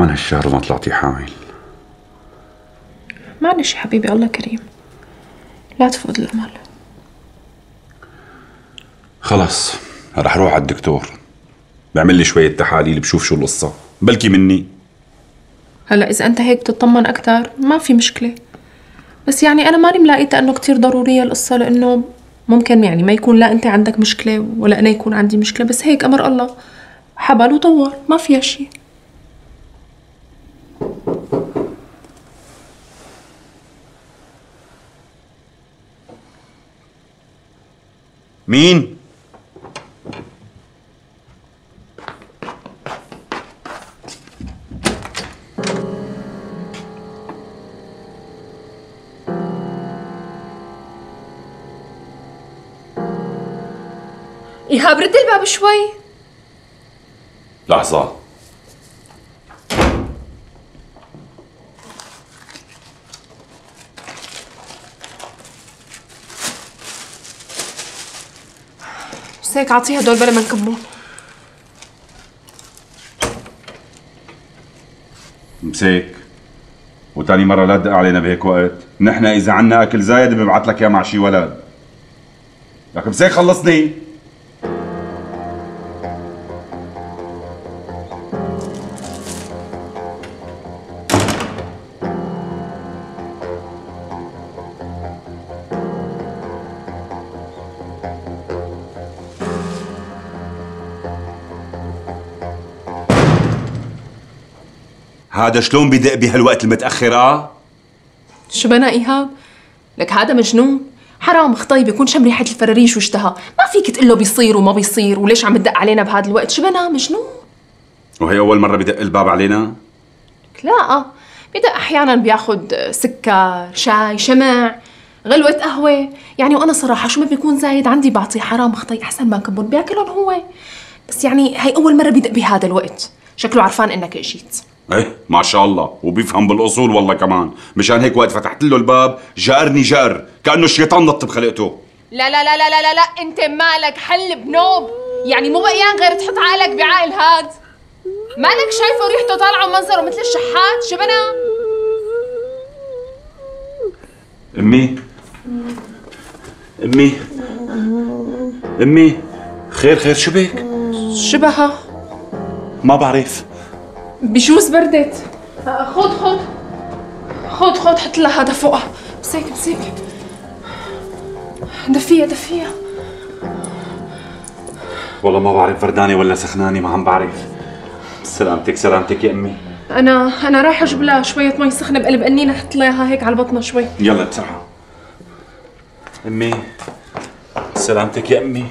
كمان هالشهر ما طلعتي حامل. معلش يا حبيبي، الله كريم، لا تفقد الأمل. خلص رح روح على الدكتور بعمل لي شوية تحاليل بشوف شو القصة، بلكي مني. هلا إذا أنت هيك بتطمن أكتر ما في مشكلة، بس يعني أنا ماني ملاقيتها إنه كتير ضرورية القصة، لأنه ممكن يعني ما يكون لا أنت عندك مشكلة ولا أنا يكون عندي مشكلة، بس هيك أمر الله حبل وطور، ما فيها شي. مين؟ إيهاب رد الباب شوي. لحظة. بس هيك عطيها هدول بلا ما نكبهم. مسيك، وتاني مرة لا تدق علينا بهيك وقت، نحن إذا عنا أكل زايد بنبعث لك إياه مع شي ولد. لكن مسيك خلصني. هذا شلون بدق بهالوقت المتأخر؟ شو بنا إيهاب؟ لك هذا مجنون، حرام خطيب يكون شم ريحة الفراريش واشتهى، ما فيك تقول له بيصير وما بيصير، وليش عم تدق علينا بهذا الوقت؟ شو بنا مجنون؟ وهي أول مرة بدق الباب علينا؟ لا، بدق أحيانا بياخد سكر، شاي، شمع، غلوة قهوة، يعني وأنا صراحة شو ما بيكون زايد عندي بعطيه، حرام خطي أحسن ما نكبهم بياكلهم هو، بس يعني هي أول مرة بدق بهذا الوقت، شكله عرفان إنك اجيت. ايه ما شاء الله، وبيفهم بالاصول والله كمان، مشان هيك وقت فتحت له الباب جارني جار كانه الشيطان نط بخلقته. لا لا لا لا لا لا، انت مالك حل بنوب، يعني مو بقيان غير تحط عقلك بعقل هاد؟ مالك شايفه ريحته طالعه ومنظره مثل الشحات؟ شو بنا؟ امي امي امي، خير خير، شو بك؟ شبهها؟ ما بعرف، بجوز بردت. خد حط لها هذا فوقها، مسيك دفيها. والله ما بعرف بردانه ولا سخنانه، ما عم بعرف. سلامتك يا امي. انا رايحه اجيب لها شويه مي سخنه بقلب قنينه احط لها اياها هيك على بطنها شوي. يلا بسرعه. امي سلامتك يا امي.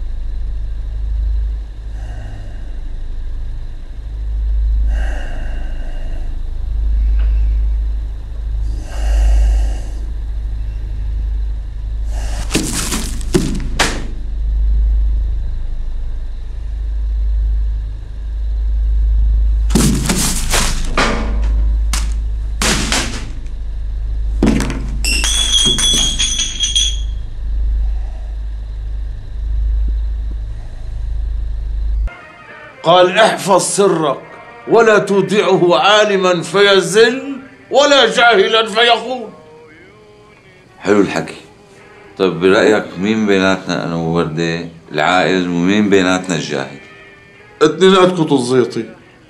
قال احفظ سرك ولا تودعه عالما فيزل ولا جاهلا فيخون. حلو الحكي. طيب برأيك مين بيناتنا أنا ووردة العاقل ومين بيناتنا الجاهل؟ اتنيناتكم تزيطي.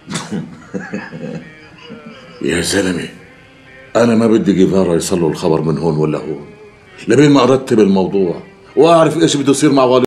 يا زلمة أنا ما بدي جيفارا يصلوا الخبر من هون ولا هون، لبين ما أرتب الموضوع وأعرف إيش بده يصير مع والد